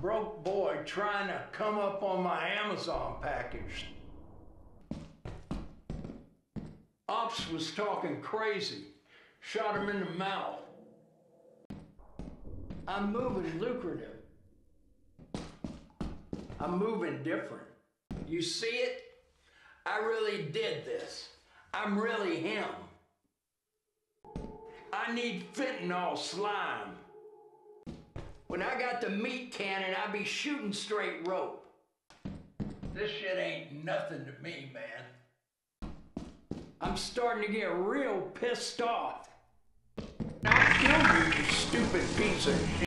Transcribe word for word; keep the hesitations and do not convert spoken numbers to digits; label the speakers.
Speaker 1: broke boy trying to come up on my Amazon package. Ops was talking crazy. Shot him in the mouth. I'm moving lucrative. I'm moving different. You see it? I really did this. I'm really him. I need fentanyl slime. When I got the meat cannon, I be shooting straight rope. This shit ain't nothing to me, man. I'm starting to get real pissed off. Now kill you, you stupid piece of shit.